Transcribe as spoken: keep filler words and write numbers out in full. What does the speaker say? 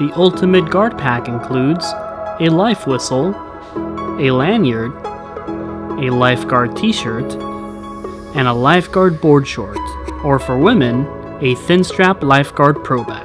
The ultimate guard pack includes a life whistle, a lanyard, a Lifeguard T-Shirt, and a Lifeguard board short, or for women, a thin strap Lifeguard Proback.